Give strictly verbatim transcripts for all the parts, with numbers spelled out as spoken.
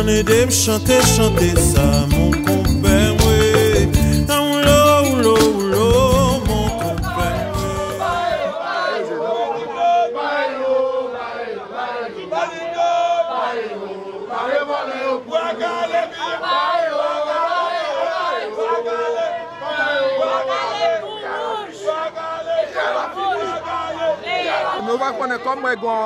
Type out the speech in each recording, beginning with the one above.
J'en ai des chanter, chanter ça, mon compère, oui. Oulo, oulo, oulo, mon compère, nous va connaître comme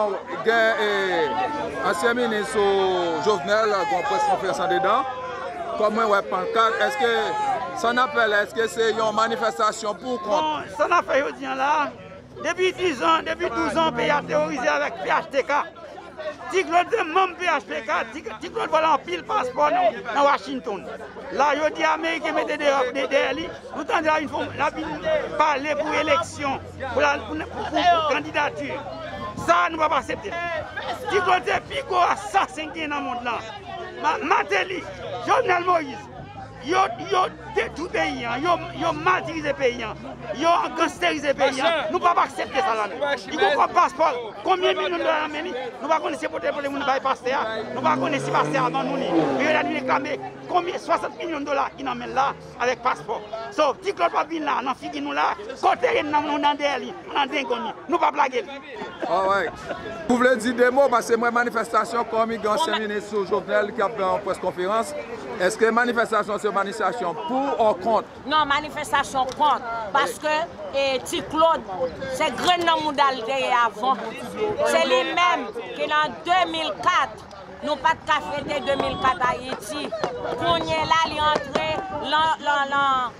ancien ministre Jovenel, qu'on presse conférence en dedans. Comme ouais, pancarte, est-ce que son appel, est-ce que c'est une manifestation pour contre? Bon, son appel, je dis là, depuis dix ans, depuis douze ans, le pays a terrorisé avec P H T K. Ticlot de membre P H T K, Ticlot voilà en pile passeport dans Washington. Là, je dis Américains mettez derrière lui, nous tendons à une parler pour élection, pour la pour, pour, pour candidature. Ça, nous ne pouvons pas accepter. Ticlot est plus gros assassin qui est dans le monde là. Matéli, Jovenel Moïse, ils ont détruit le pays, ils ont martyrisé le pays, ils ont gangsterisé le pays. Nous ne pouvons pas accepter ça là. Ils ont un passeport. Combien de millions de dollars nous ne pouvons pas connaître pour les gens qui passent. Nous ne pouvons pas connaître si passer avant nous. Ils ont réclamé combien soixante millions de dollars qui nous amènent là avec passeport. Sauf si Claude pas venir là, on figue nous là, côté nous dans dans derrière, on dans nous, nous pas blaguer. Ah ouais. Vous voulez dire des mots parce que moi manifestation comme il y a ancien ministre Jovenel qui a fait en presse conférence. Est-ce que manifestation c'est manifestation pour ou contre? Non, manifestation contre parce que et Ticlot c'est grand modalité avant. C'est les mêmes qui en deux mille quatre nous pas de café de deux mille quatre à Haïti. Qu'on est là, il est entré dans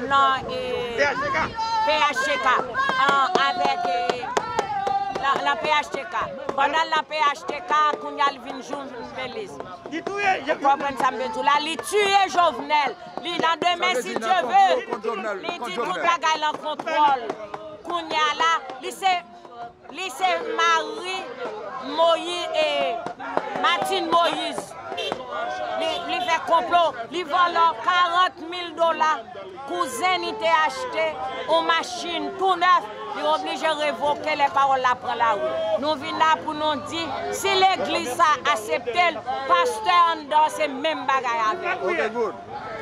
P H T K avec la P H T K. Pendant la P H T K, qu'on y a le Jovenel. Vous comprenez ça, là, il tue Jovenel. Il dans demain, si Dieu veut, il dit qu'on bagaille en contrôle. Qu'on y a là, il c'est Marie Moïse et Martine Moïse. Il fait complot, il vole quarante mille dollars. Cousin, il t'a acheté une machine tout neuf. Il est obligé de révoquer les paroles là pour la rue. Nous venons là pour nous dire si l'église a accepté, le pasteur en dans ces mêmes bagailles avec. Ok, good.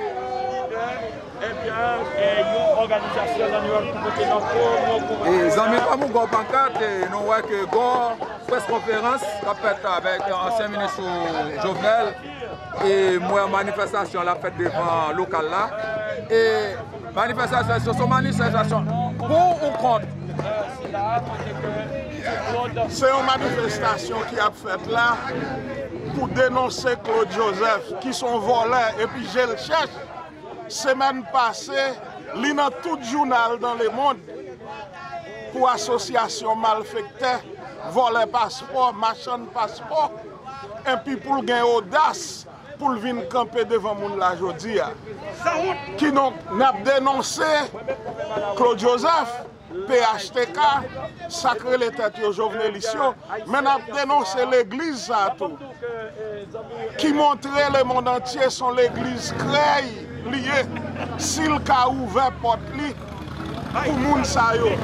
Eh bien, une organisation dans New York qui est et les amis, comme nous avons pancarte, nous voyons que nous presse conférence avec l'ancien ministre Jovenel et moi manifestation la fête devant le local là. Et manifestation, sont manifestation pour ou contre? C'est une manifestation qui a fait là pour dénoncer Claude Joseph qui sont voleurs et puis je le cherche. Semaine passée, il y a tout journal dans le monde pour association malfectée, voler passeport, machin passeport, et puis pour gagner audace pour venir camper devant monde la aujourd'hui. Qui n'a dénoncé Claude Joseph, P H T K, sacré les têtes de Jovenelicio, mais n'a dénoncé l'église ça tout. Qui montrait le monde entier sont l'église créée. Lié, s'il a ouvert porte li pour moun sa yo.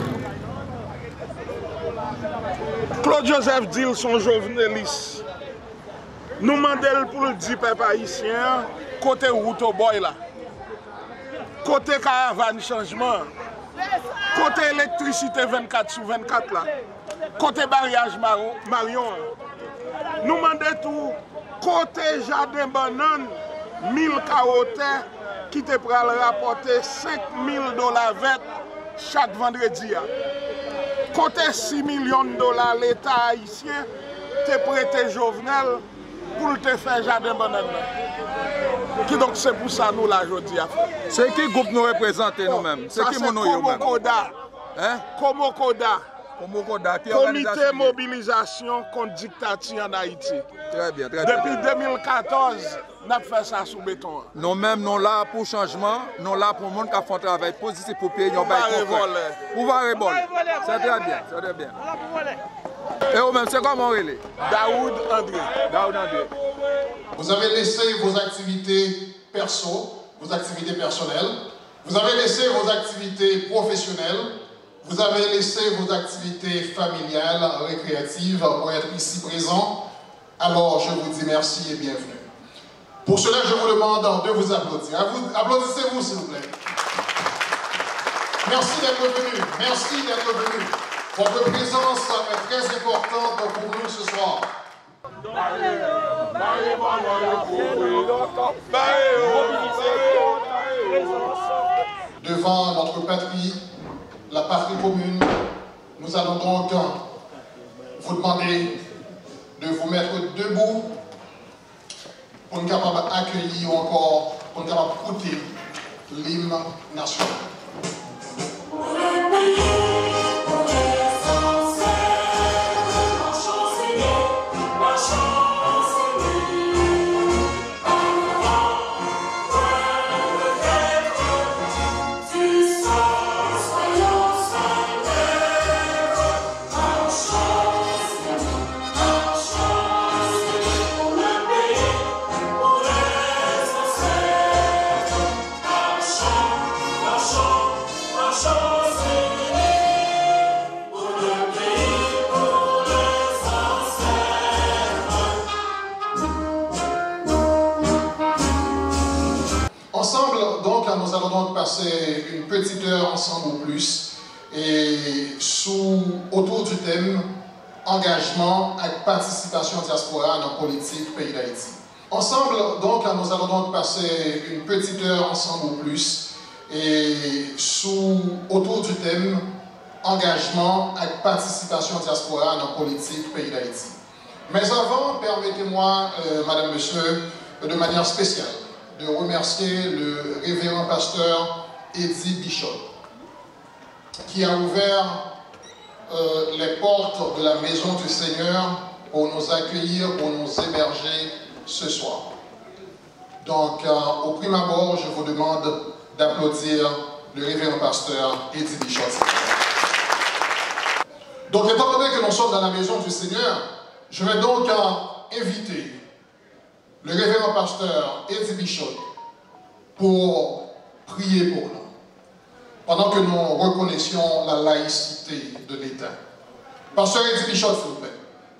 Claude Joseph dit son jovenelis. Nous mandel pour le dire peuple haïtien côté route au boy là. Côté caravane changement. Côté électricité vingt-quatre sur vingt-quatre là. Côté barrage Marion. Nous mandel tout côté jardin banane. mille carottes qui te prend rapporter cinq mille dollars vert chaque vendredi. Côté six millions de dollars, l'État haïtien te prêté Jovenel pour te faire jardin banane. Qui donc c'est pour ça nous là aujourd'hui. C'est qui groupe nous représenter nous-mêmes? C'est qui nous nous Komokoda. Hein? Komokoda. Komokoda. Comité mobilisation contre dictature en Haïti. Très bien, très bien. Depuis deux mille quatorze, nous avons fait ça sous béton. Nous-mêmes, nous là pour changement, nous là pour le monde qui fait un travail positif pour payer nos bails. Pouvoir voler. C'est très bien, c'est très bien. Et vous-même, c'est comment on est? Daoud André. Daoud André. Vous avez laissé vos activités perso, vos activités personnelles. Vous avez laissé vos activités professionnelles. Vous avez laissé vos activités familiales, récréatives pour être ici présent. Alors, je vous dis merci et bienvenue. Pour cela, je vous demande de vous applaudir. Applaudissez-vous, s'il vous plaît. Merci d'être venu. Merci d'être venu. Votre présence est très importante pour nous ce soir. Devant notre patrie, la patrie commune, nous allons donc vous demander de vous mettre debout pour nous capables d'accueillir ou encore pour nous capables d'écouter l'hymne national. Nous allons donc passer une petite heure ensemble ou plus et sous, autour du thème engagement et participation diaspora dans la politique pays d'Haïti. Ensemble, donc, nous allons donc passer une petite heure ensemble ou plus et sous, autour du thème engagement et participation diaspora dans la politique pays d'Haïti. Mais avant, permettez-moi, euh, Madame, Monsieur, de manière spéciale, de remercier le révérend pasteur Eddie Bishop, qui a ouvert euh, les portes de la maison du Seigneur pour nous accueillir, pour nous héberger ce soir. Donc, euh, au prime abord, je vous demande d'applaudir le révérend pasteur Eddie Bishop. Donc, étant donné que nous sommes dans la maison du Seigneur, je vais donc euh, inviter le révérend pasteur Eddie Bishop pour prier pour nous, pendant que nous reconnaissions la laïcité de l'État. Pasteur Eddie Bishop, s'il vous plaît.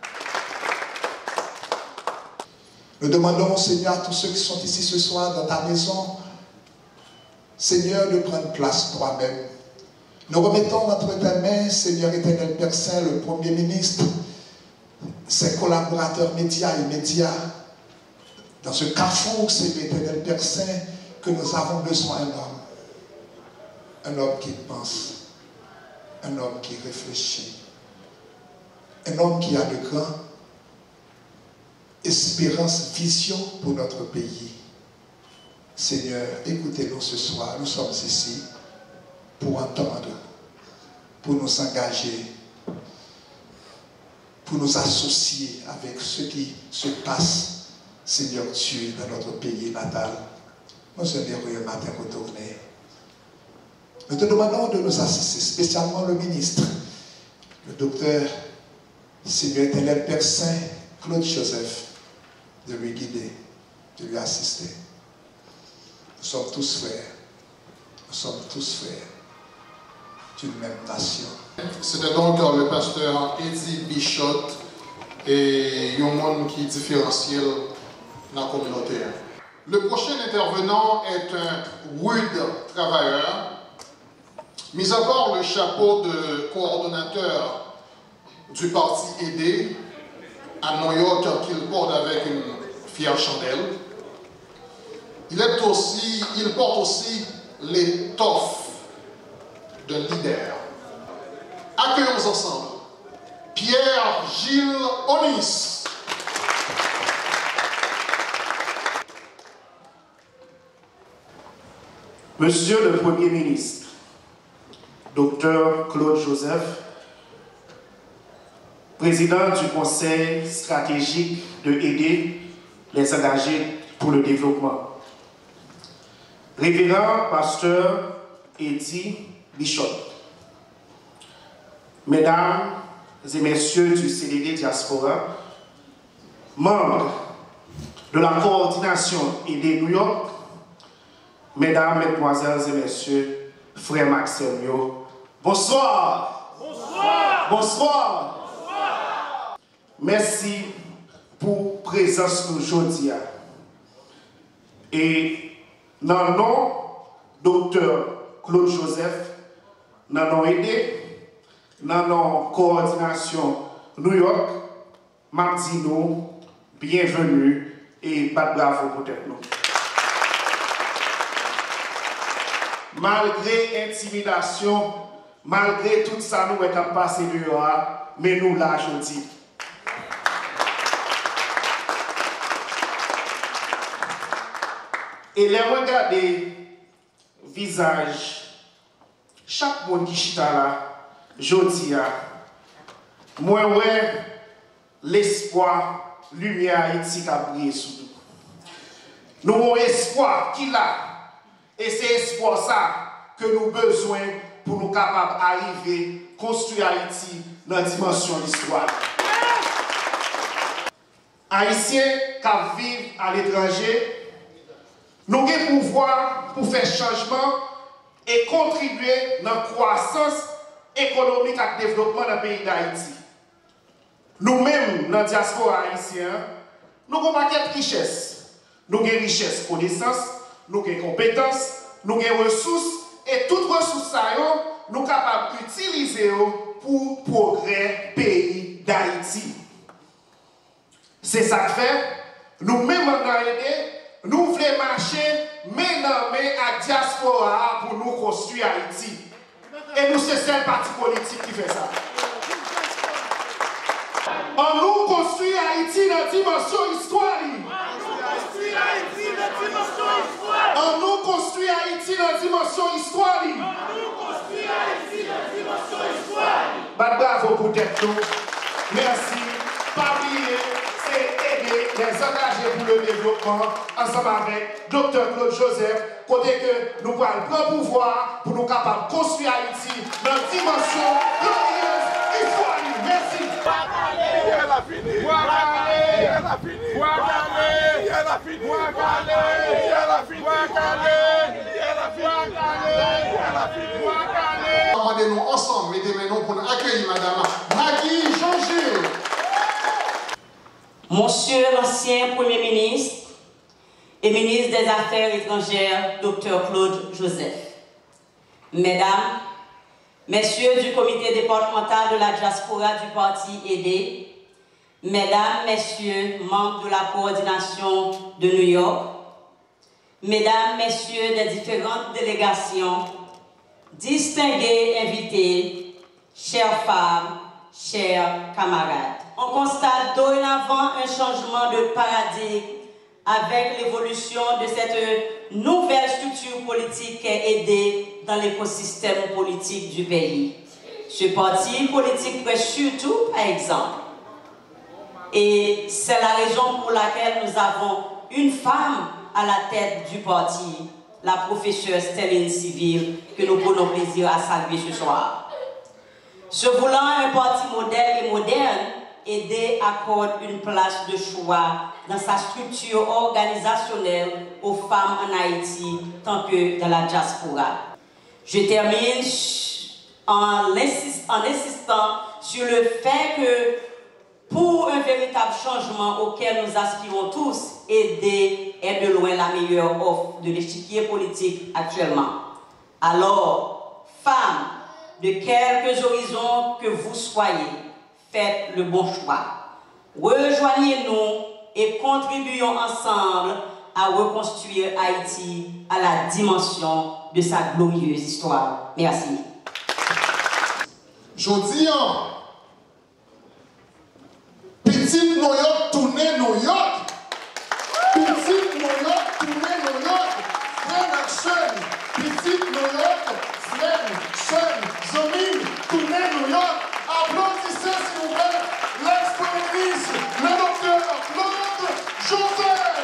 Nous demandons, Seigneur, à tous ceux qui sont ici ce soir dans ta maison, Seigneur, de prendre place toi-même. Nous remettons entre tes mains, Seigneur éternel Père Saint, le Premier ministre, ses collaborateurs médias et médias, dans ce carrefour, Seigneur éternel Père Saint, que nous avons besoin d'un homme. Un homme qui pense, un homme qui réfléchit, un homme qui a de grandes espérances, vision pour notre pays. Seigneur, écoutez-nous ce soir, nous sommes ici pour entendre, pour nous engager, pour nous associer avec ce qui se passe, Seigneur Dieu, dans notre pays natal. Nous sommes heureux matin retourner. Nous te demandons de nous assister, spécialement le ministre, le docteur, Seigneur éternel Père Saint, Claude Joseph, de lui guider, de lui assister. Nous sommes tous frères. Nous sommes tous frères d'une même nation. C'était donc le pasteur Eddie Bishop et un monde qui est différentiel dans la communauté. Le prochain intervenant est un rude travailleur, mis à part le chapeau de coordonnateur du parti aidé à New York qu'il porte avec une fière chandelle. Il, est aussi, il porte aussi l'étoffe d'un leader. Accueillons ensemble Pierre-Gilles Onis. Monsieur le Premier ministre, docteur Claude Joseph, président du Conseil stratégique de aider les engagés pour le développement, révérend pasteur Eddie Bishop, mesdames et messieurs du C D D Diaspora, membres de la coordination aidée New York, mesdames, mesdemoiselles et messieurs, frère Maximio, bonsoir. Bonsoir. Bonsoir. Bonsoir. Merci pour la présence aujourd'hui. Et dans le nom, docteur Claude Joseph, dans le nom aidé, dans le nom coordination New York, Martino, bienvenue et pas de bravo pour nous. Malgré intimidation, malgré tout ça, nous avons passé dehors, mais nous là, je dis. Et les regarder visage, chaque monde qui chita là, je dis, moi, ouais, l'espoir, lumière Haïti qui a brillé sous nous. Nous avons espoir qui l'a. Et c'est espoir ça que nous avons besoin pour nous capables d'arriver à construire Haïti dans la dimension de l'histoire. Haïtiens qui vivent à l'étranger, nous avons le pouvoir pour faire changement et contribuer dans la croissance économique et le développement dans le pays d'Haïti. Nous-mêmes, dans la diaspora haïtienne, nous avons un paquet de richesses. Nous avons des richesses connaissances, nous avons des compétences, nous avons des ressources, et toutes ressources, nous sommes capables d'utiliser pour le progrès du pays d'Haïti. C'est ça que fait, nous-mêmes, nous voulons marcher main dans main à la diaspora pour nous construire Haïti. Et nous, c'est le seul parti politique qui fait ça. On nous construit Haïti dans la dimension histoire. On nous construit Haïti dans la dimension histoire. Bravo pour tête nous. Merci. Pas oublier, c'est aider les engagés pour le développement ensemble avec docteur Claude Joseph, côté que nous pourrons prendre pouvoir pour nous capables de construire Haïti dans la dimension glorieuse histoire. Merci. Elle a fini. Elle a fini. Elle a fini. Elle a fini. Demandez-nous ensemble, mettez-nous pour nous accueillir Madame Maggie Jean-Gilles. Monsieur l'ancien Premier ministre et ministre des Affaires étrangères, docteur Claude Joseph. Mesdames, Messieurs du comité départemental de la diaspora du parti A D, Mesdames, Messieurs, membres de la coordination de New York, Mesdames, Messieurs des différentes délégations, distingués invités, chères femmes, chers camarades. On constate dorénavant un changement de paradigme avec l'évolution de cette nouvelle structure politique qui est aidée dans l'écosystème politique du pays. Ce parti politique prête surtout, par exemple. Et c'est la raison pour laquelle nous avons une femme à la tête du parti, la professeure Sterling Civil, que nous prenons plaisir à saluer ce soir. Se voulant un parti modèle et moderne, A D accorde une place de choix dans sa structure organisationnelle aux femmes en Haïti, tant que dans la diaspora. Je termine en, insist, en insistant sur le fait que pour un véritable changement auquel nous aspirons tous, A D est de loin la meilleure offre de l'échiquier politique actuellement. Alors, femmes, de quelques horizons que vous soyez, faites le bon choix. Rejoignez-nous et contribuons ensemble à reconstruire Haïti à la dimension de sa glorieuse histoire. Merci. Jodi, petit New York tourné New York. Petit New York tourné New York. Frère Action. Petit New York. Frère, Son, Zomine, tourné New York. Applaudissez s'il vous plaît l'ex-premier ministre, le docteur Claude Joseph.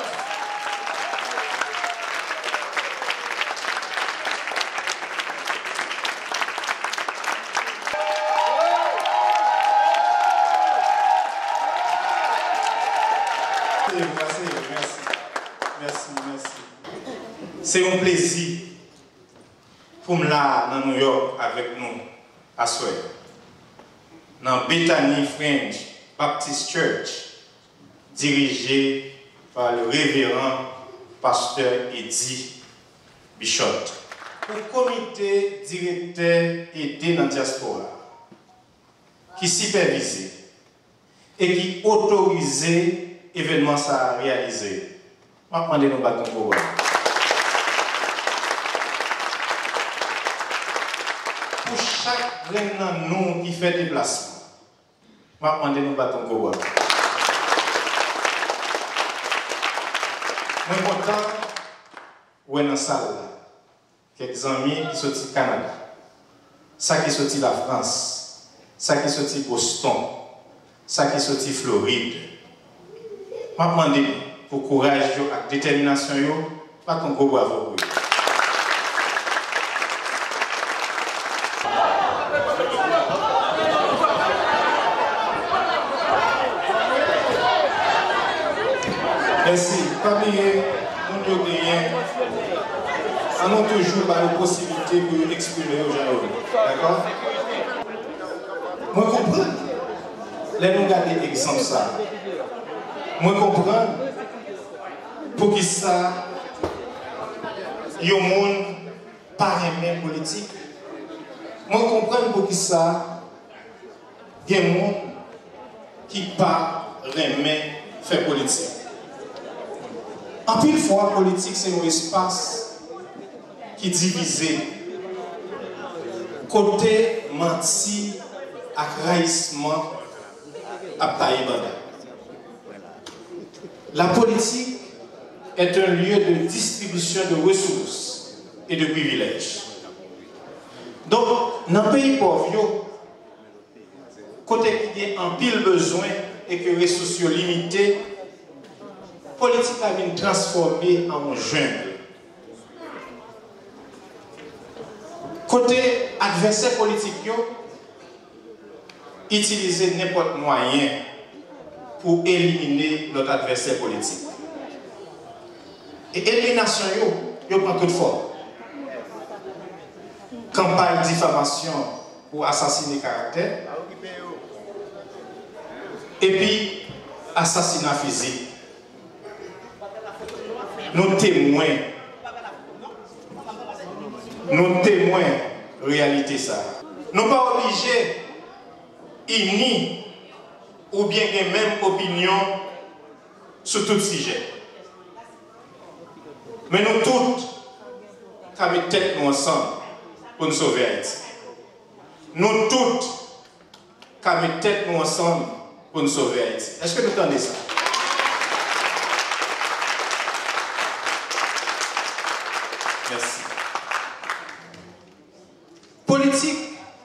Merci, merci, merci, merci. C'est un plaisir pour me là dans New York avec nous à soir. Dans Bethany French Baptist Church, dirigé par le révérend pasteur Eddie Bichot. Pour le comité directeur aidé dans la diaspora, qui supervisait et qui autorisait l'événement à réaliser. Je vais demander nos bâtons pour voir. Pour chaque grand nom qui fait déplacement, je vais demander nos bâtons pour voir. Je suis content de dans la salle, quelques amis qui sont du Canada, ça qui sont de la France, ça qui sont de Boston, ça qui sont de Floride. Je vais demander pour courage et détermination, pas qu'on go bravo. Merci. Pas oublier, nous devons gagner. On a toujours la possibilité de exprimer aux gens. D'accord? Moi, je comprends. Laissez-nous regarder l'exemple ça. Moi, je comprends. Pour qui ça, il y a des gens pas aimé politique. Moi, je comprends pour qui ça, il y a des gens qui pas aimé faire politique. En pile fois, la politique, c'est un espace qui est divisé. Côté menti, et raïsement, à Taïbanda. La politique est un lieu de distribution de ressources et de privilèges. Donc, dans le pays pauvre, côté qui a un pile besoin et que les ressources sont limitées, la politique a été transformée en jungle. Côté adversaire politique, utiliser n'importe quel moyen pour éliminer notre adversaire politique. Et l'élimination, yo prend toute forme. Campagne de diffamation pour assassiner caractère. Et puis, assassinat physique. Nous témoins, nous témoins réalité ça. Nous pas obligés unis ou bien les mêmes opinions sur tout sujet. Mais nous tous, qui mettons tête nous ensemble pour nous sauver Haïti. Nous tous, qui mettons tête nous ensemble pour nous sauver Haïti. Est-ce que nous entendez ça? Merci. Politique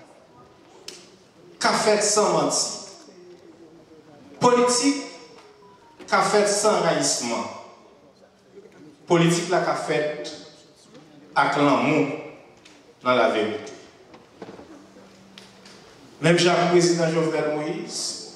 qu'a fait sans mentir. Politique qu'a fait sans raïsement. Politique qu'a fait avec l'amour dans la vérité. Même Jacques président Jovenel Moïse,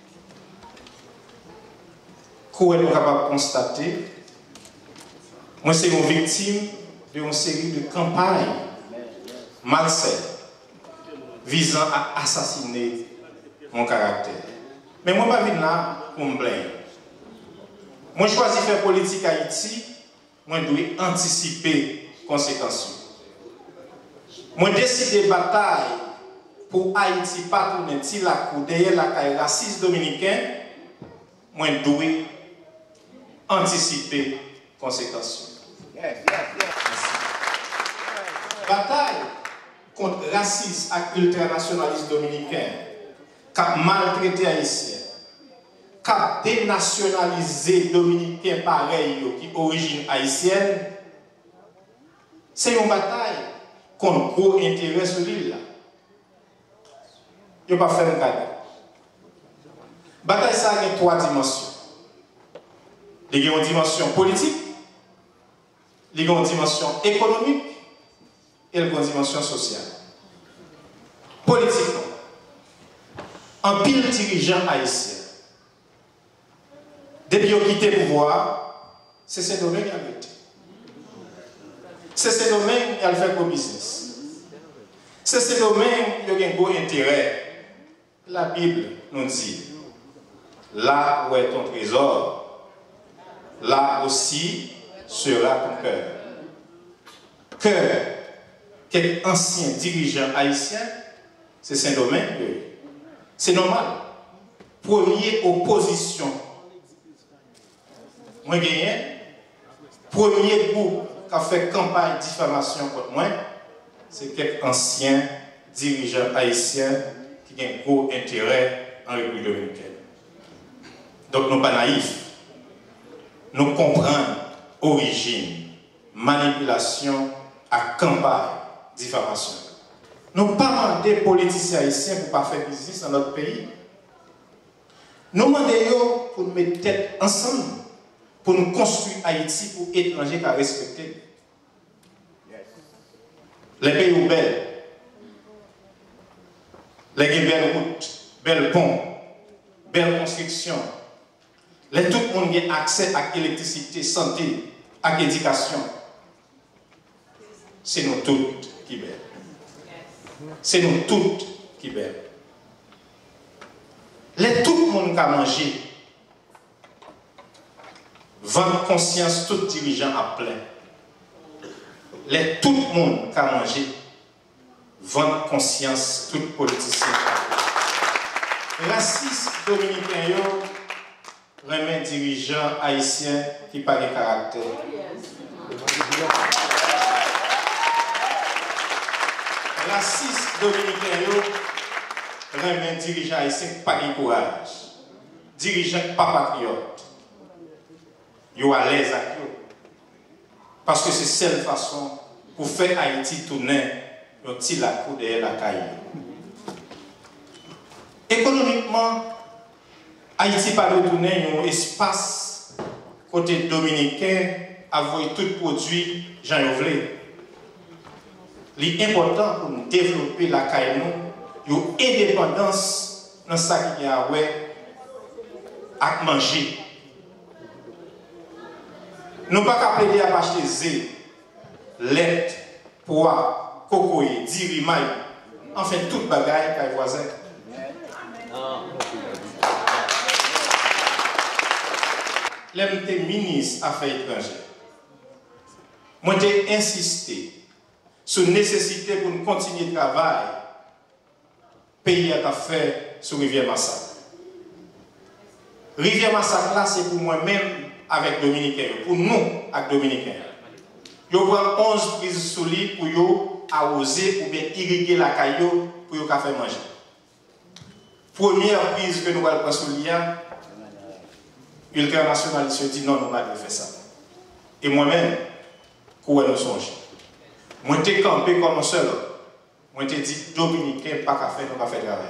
qu'on est capable de constater, moi c'est une victime d'une série de campagnes malsaines visant à assassiner mon caractère. Mais moi, je ne suis pas venu là pour me plaindre. Moi, je choisis faire politique à Haïti, moi, je dois anticiper les conséquences. Moi, je décide de bataille pour Haïti, pas tourner la cour derrière la caille raciste dominicain, moi, je dois anticiper les conséquences. Yes, yes, yes. Bataille contre racisme et ultranationalisme dominicain, qui a maltraité Haïtiens, qui a dénationalisé Dominicains pareil, qui origine haïtienne, c'est une bataille contre gros intérêt sur l'île. Il n'y a pas fait un cadeau. La bataille, ça a trois dimensions. Il y a une dimension politique, il y a une dimension économique et une dimension sociale. Politiquement, un pile dirigeant haïtien, depuis qu'ils ont quitté le pouvoir, c'est ce domaine qui a été. C'est ce domaine qui a fait pour business. C'est ce domaine qui a un beau intérêt. La Bible nous dit, là où est ton trésor, là aussi sera ton cœur. Cœur, quelques anciens dirigeants haïtiens, c'est Saint-Domingue. C'est normal. Premier opposition. Moi, gagné. Premier groupe qui a fait campagne de diffamation contre moi, c'est quelques anciens dirigeants haïtiens qui ont un gros intérêt en République dominicaine. Donc, nous ne sommes pas naïfs. Nous comprenons origine, manipulation à campagne, diffamation. Nous ne pas des politiciens haïtiens pour ne pas faire business dans notre pays. Nous demandons pour nous mettre tête ensemble, pour nous construire Haïti pour étrangers qui respecter. Les pays sont belles. Les belles routes, belles ponts, belles constructions. Les tout le monde a accès à l'électricité, santé, à l'éducation. C'est nous toutes qui belles. C'est nous toutes qui belles. Les tout le monde a mangé. Vendre conscience, tout dirigeant à plein. Les tout le monde a mangé. Vendre conscience, tout politicien à plein. Raciste dominicain, remet dirigeant haïtien qui n'a pas de caractère. Raciste dominicain, remet dirigeant haïtien qui n'a pas de courage. Dirigeant qui n'est pas patriote. Yo à l'aise avec eux. Parce que c'est la seule façon pour faire Haïti tourner un petit lac derrière la caille. Économiquement, Haïti pas retourner un espace côté dominicain avec tout produit Jean Yovlé. L'important pour nous développer la caille, nous, une indépendance dans ça qui y a à manger. Nous ne pouvons pas appeler à acheter zé, lait, pois, cocoï, diri, maï, enfin toute bagaille par les voisins. L'M T ministre Affaires étrangères, moi j'ai insisté sur la nécessité pour nous continuer le travail pays à faire sur Rivière Massacre. Rivière Massacre là, c'est pour moi-même avec Dominicains, pour nous avec Dominicains. Yo prend onze prises solides pour yo arroser ou bien irriguer la caillou pour yo faire manger. Première prise que nous allons prendre sur l'I A, l'ultranational se dit non, nous ne pouvons pas faire ça. Et moi-même, quoi nous songe. Moi, je suis campé comme un seul. Moi, je dit Dominicains, pas qu'à faire, nous pas faire travail.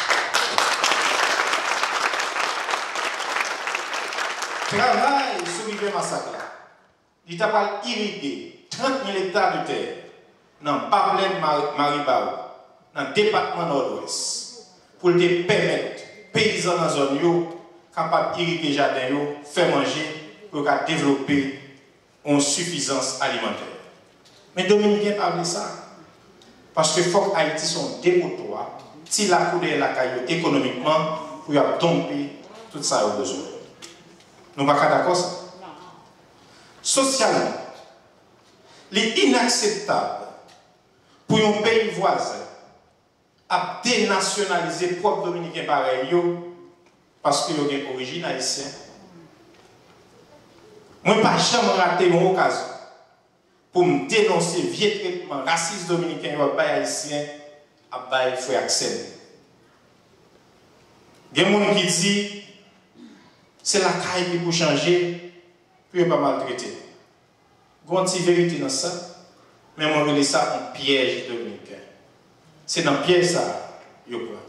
Travail sur Rivière Massacre, il t'a pas irrigué trente mille hectares de terre dans le Pablin Maribao, dans le département nord-ouest, pour te permettre aux paysans dans la zone capables d'irriguer les jardins, faire manger, pour développer une suffisance alimentaire. Mais Dominicain n'a pas ça. Parce que faut que Haïti soit dépotoir, si la coulée la caillou économiquement, pour y domper tout ça au besoin. Nous ne sommes pas d'accord ça. Socialement, il est inacceptable pour un pays voisin à dénationaliser propre Dominicain pareil parce qu'il y a une origine haïtienne. Moi, je n'ai pas jamais raté une occasion pour me dénoncer le vieux traitement raciste dominicain et haïtien à frère Axel. Il y a des gens qui disent c'est la caille qui peut changer, puis pas maltraiter. Il y a une vérité dans ça, mais on va ça un piège dominicain. C'est dans le piège ça, yo prend.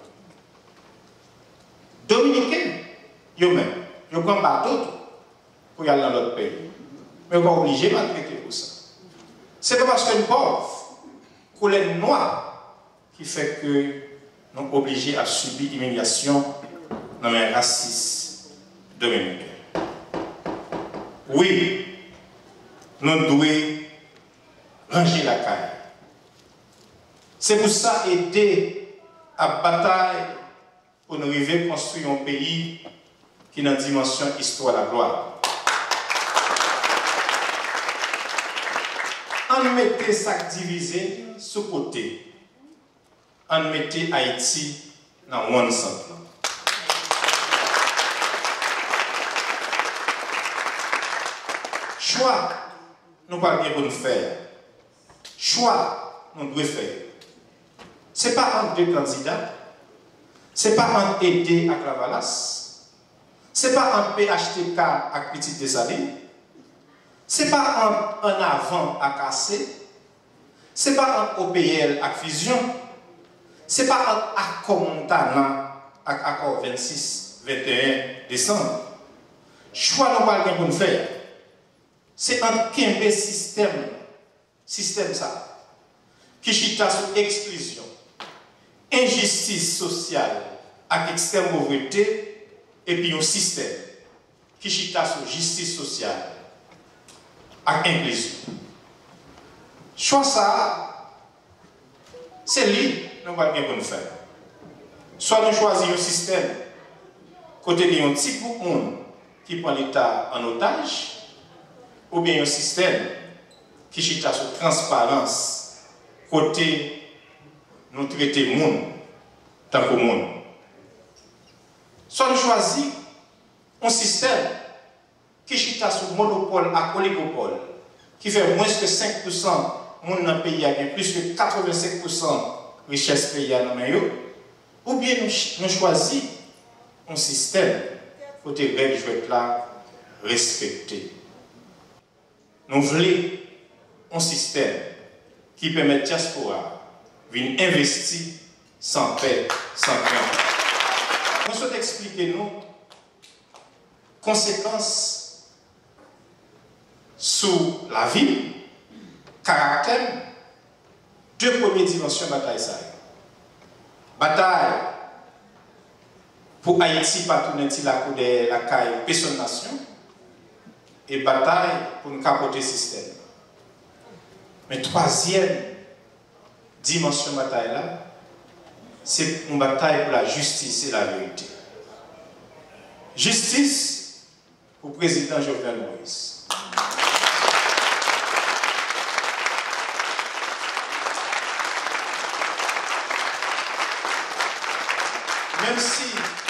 Dominicain, yo même, yo prend pas d'autres pour y aller dans l'autre pays. Mais on va obliger de maltraiter pour ça. C'est pas parce que nous pauvres, couleur noire, qui fait que nous sommes obligés à subir l'humiliation dans un racisme dominicain. Oui, nous devons ranger la caille. C'est pour ça aider à bataille pour nous arriver à construire un pays qui a une dimension histoire de la gloire. mettait ça divisé sous côté. On mettait Haïti dans one centre. Choix, nous pas bien pour nous faire. Choix, nous devons faire. Ce n'est pas entre deux candidats. Ce n'est pas entre aider à Clavalas. Ce n'est pas entre P H T K à Petite Desaline. Ce n'est pas entre un avant à Cassé. Ce n'est pas entre O P L à Fusion. Ce n'est pas entre Accord Montana à Accord vingt-six vingt et un décembre. Choix, nous pas bien pour nous faire. C'est un Kembe système, système ça, qui chita sur exclusion, injustice sociale, avec extrême pauvreté, et puis un système qui chita sur justice sociale, avec inclusion. Choix ça, c'est lui, nous va bien pour nous faire. Soit nous choisissons un système, côté de un petit groupe de monde qui prend l'État en otage, ou bien un système qui chita sur transparence, côté nous traiter le monde tant que monde. Soit nous choisissons un système qui chita sur monopole à oligopole, qui fait moins que cinq pour cent de monde dans le pays, et plus que quatre-vingt-cinq pour cent de richesse pays dans le pays, ou bien nous, nous choisissons un système côté règles jouet là respecté. Nous voulons un système qui permet à la diaspora de investir sans paix, sans crainte. Nous souhaitons expliquer nous conséquences sur la vie, caractère, deux premières dimensions de la bataille. Bataille pour Haïti, pas tourner la cour de la caille, personne nation. Et bataille pour nous capoter le système. Mais troisième dimension de la bataille là, c'est une bataille pour la justice et la vérité. Justice pour le président Jovenel Moïse. Même si,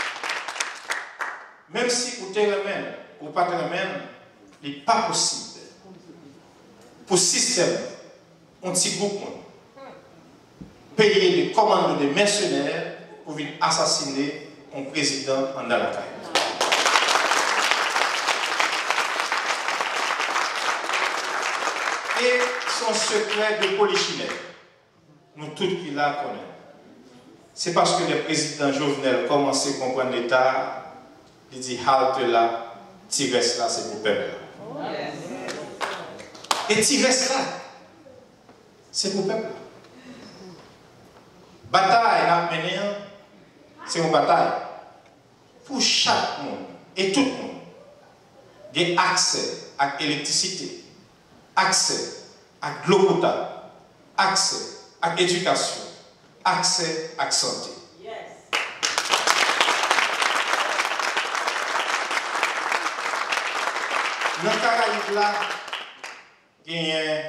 même si vous te remène ou pas te remène, il n'est pas possible pour le système, un petit groupe, payer des commandes de mercenaires pour venir assassiner un président en Dalakaï. Et son secret de polichinelle, nous tous qui la connaissons. C'est parce que le président Jovenel commençait à comprendre l'État, il dit halte là, Tigres là, c'est pour le peuple. Et Tigres là, c'est pour le peuple. Bataille à mener, c'est une bataille pour chaque monde et tout le monde. Il y a accès à l'électricité, accès à l'eau potable, accès à l'éducation, accès à la santé. Dans le Caraïbe là, il y a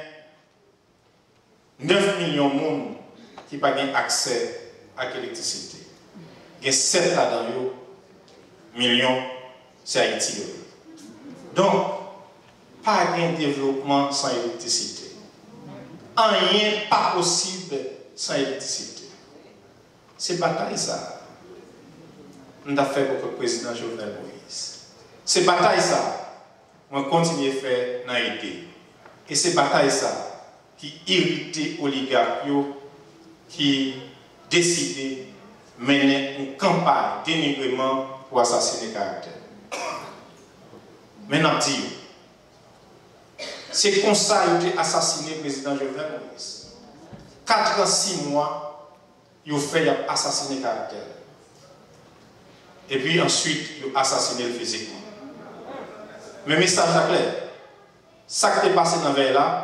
neuf millions de monde qui n'ont pas accès à l'électricité. Il y a sept là-dedans, millions, c'est Haïti. Donc, pas de développement sans électricité. Rien pas possible sans électricité. C'est bataille ça. On a fait pour le président Jovenel Moïse. C'est bataille ça. On continue à faire dans l'idée. Et c'est bataille ça qui irrite les oligarques qui décident de mener une campagne d'énigrement pour assassiner le caractère. Maintenant, dis c'est comme ça qu'il a assassiné le président Jovenel Moïse. quatre ans, six mois, il a fait assassiner le caractère. Et puis ensuite, il a assassiné le physiquement. Mais le message est clair. Ça qui est passé dans la veille là,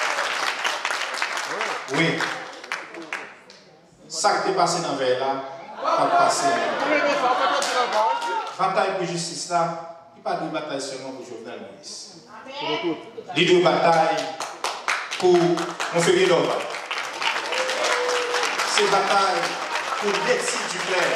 oui. Ça qui est passé dans la veille là, va passer. Bataille pour justice là, il n'y a pas de bataille seulement pour Jovenel Moïse. Il y a une bataille pour Montferrier Dorval. C'est une bataille pour Letty Duclerc.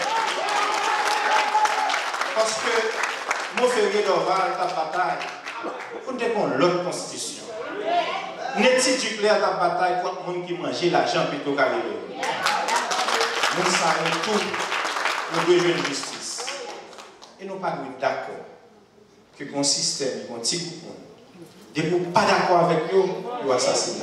Parce que Montferrier Dorval est une bataille pour défendre l'autre constitution. Letty Duclerc est une bataille contre les gens qui mangent l'argent plutôt qu'arriver. Nous savons tout, nous besoin de justice. Et nous ne sommes pas d'accord que un système, un petit groupe, de vous pas d'accord avec eux, vous assassinez.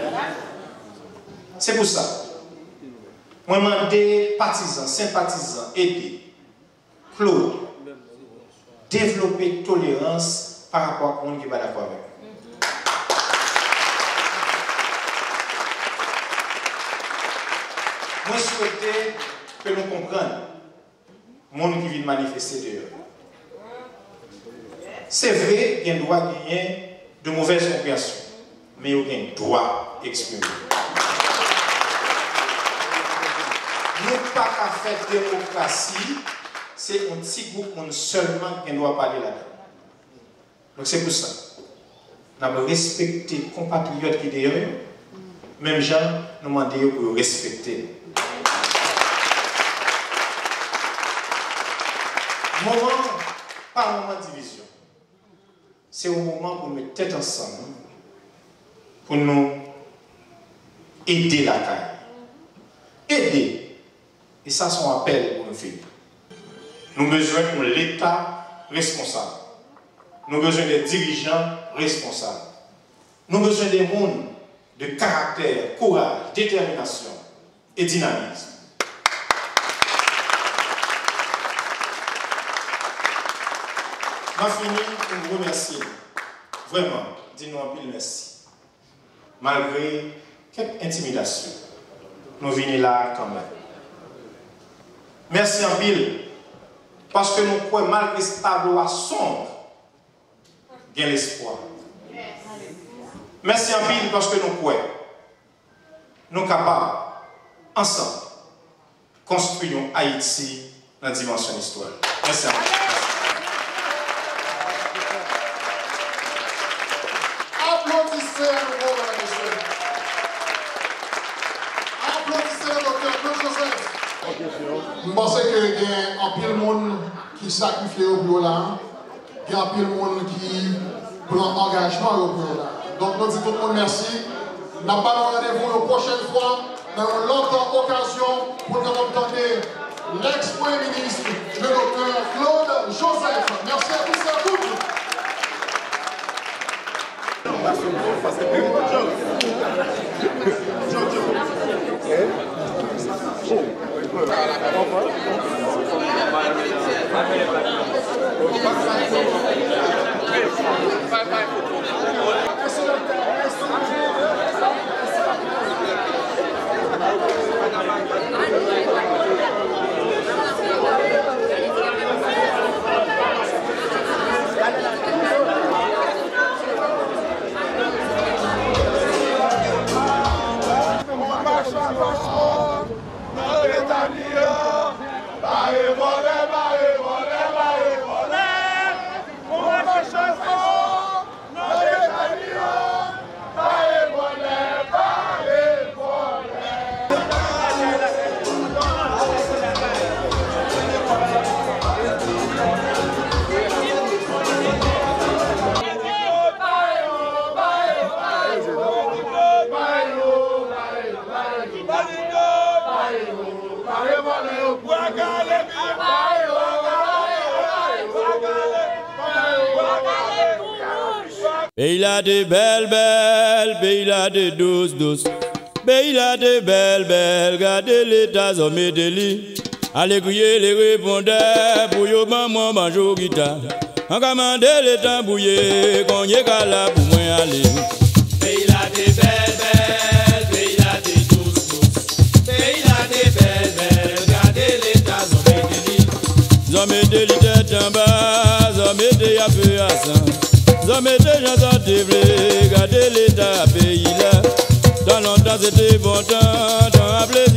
C'est pour ça. Moi, je demande des partisans, sympathisants, aider Claude, développer tolérance par rapport à gens qui ne sont pas d'accord avec eux. Moi, je souhaitais que nous comprenions les gens qui viennent manifester dehors. C'est vrai qu'il y a un droit de gagner de mauvaises compréhensions, mais il y a un droit d'exprimer. Nous n'avons pas qu'à faire démocratie, c'est un petit groupe seulement qui doit parler là-dedans. Donc c'est pour ça. Nous avons respecté les compatriotes qui sont derrière, même gens nous demandons pour respecter. Moment, pas un moment de division. C'est un moment pour nous mettre tête ensemble, pour nous aider la caille. Aider. Et ça, c'est un appel pour nous faire. Nous avons besoin de l'État responsable. Nous avons besoin des dirigeants responsables. Nous avons besoin des gens de caractère, courage, détermination et dynamisme. Je finis pour vous remercier. Vraiment, dis-nous un peu merci. Malgré quelques intimidations, nous venons là quand même. Merci en pile, parce que nous croyons, malgré ce tableau sombre, il y a l'espoir. Merci en pile, parce que nous croyons, nous sommes capables, ensemble, construire Haïti dans la dimension histoire. Merci en pile. Applaudissez à nouveau, mesdames et messieurs. Applaudissez le docteur Claude Joseph. Je pense qu'il y a un pile de monde qui sacrifie au bureau là. Il y a un pile de monde qui prend engagement au bureau là. Donc, nous disons tout le monde merci. Nous n'avons pas rendez-vous la prochaine fois dans une autre occasion pour nous entendre l'ex-premier ministre, le docteur Claude Joseph. Merci à tous et à toutes. Pays là de belles, belles, pays là de douce, douce. Pays là de belles, belles, gardez l'état, hommes et délit. Allez crier les répondeurs, pour yo maman majoritaire. En commandé l'état bouillé, qu'on y est qu'à la pour moi aller. Pays là de belles, belles, pays là de douce, douce. Pays là de belles, belles, gardez l'état, hommes et délit. Hommes et délit tête en bas, hommes et délit à peu à sang. Hommes et gens sont dévelés, gardez l'état pays là. Dans longtemps c'était bon temps, dans la